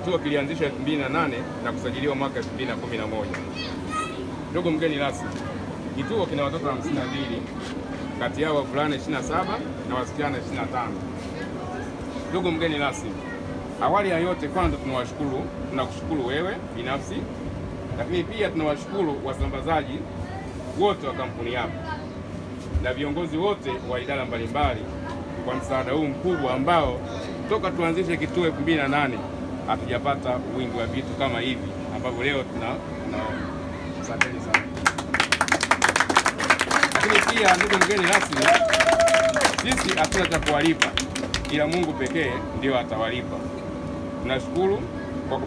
Kituo kilianzishwa 2008 na kusajiliwa mwaka 2011. Ndugu mgeni rasmi, kituo kina watoto 52, kati yao wavulana 27 na wasichana 25. Ndugu mgeni rasmi, awali ya yote kwanza tunakushukuru wewe binafsi, lakini pia tunawashukuru wasambazaji wote wa kampuni yako na viongozi wote wa idara mbalimbali kwa msaada huu mkubwa ambao toka tuanzishe kituo 2008 hatujapata wingi wa vitu kama hivi ambavyo leo asanteni sana. Lakini pia ndugu mgeni rasmi, sisi hatuna cha kuwalipa, ila Mungu pekee ndio atawalipa. Tunashukuru kwa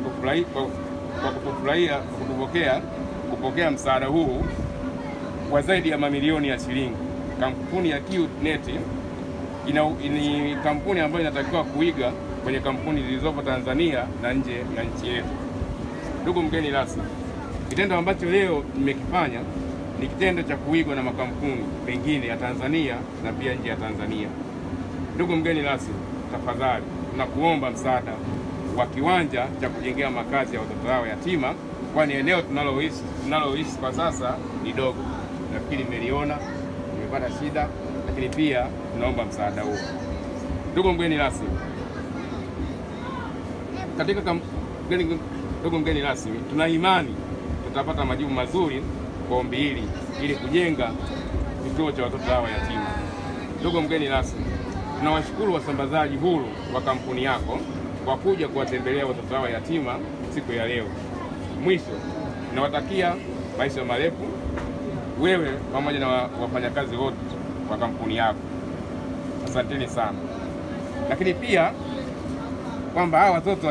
kupokea msaada huu wa zaidi ya mamilioni ya shilingi. Kampuni ya QNet ni kampuni ambayo inatakiwa kuiga kwenye kampuni zilizopo Tanzania na nje ya nchi yetu. Ndugu mgeni rasmi, kitendo ambacho leo nimekifanya ni kitendo cha kuigwa na makampuni mengine ya Tanzania na pia nje ya Tanzania. Ndugu mgeni rasmi, tafadhali tunakuomba msaada wa kiwanja cha kujengea makazi ya watoto hao yatima, kwani eneo tunaloishi kwa sasa ni dogo. Nafikiri mmeliona, nimepata shida, lakini pia tunaomba msaada huo. Ndugu mgeni rasmi, ndugu mgeni rasmi, tuna imani tutapata majibu mazuri kwa ombi hili ili kujenga kituo cha watoto hawa yatima. Ndugu mgeni rasmi, tunawashukuru wasambazaji huru wa kampuni yako kwa kuja kuwatembelea watoto hawa yatima siku ya leo. Mwisho, tunawatakia maisha marefu wewe pamoja na wafanyakazi wote wa kampuni yako. Asanteni sana. Lakini pia kwamba hawa watoto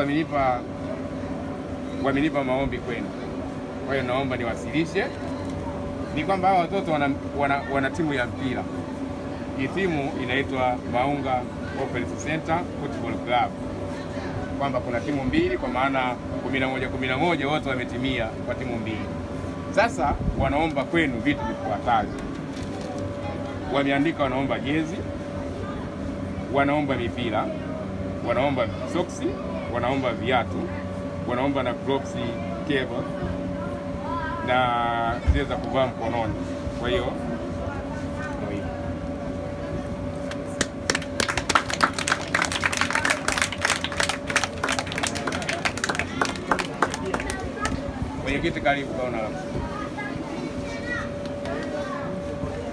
wamenipa maombi kwenu. Kwa hiyo naomba niwasilishe ni kwamba hawa watoto wana timu ya mpira. Hii timu inaitwa Maunga Open Center Football Club. Kwamba kuna timu mbili kwa maana 11 wote wametimia kwa timu mbili. Sasa wanaomba kwenu vitu vifuatavyo. Wameandika wanaomba jezi, wanaomba mipira, wanaomba soksi, wanaomba viatu, wanaomba na gloves cable na zile za kuvaa mkononi. Kwa hiyo ndio hivyo. Mwenyekiti, karibu.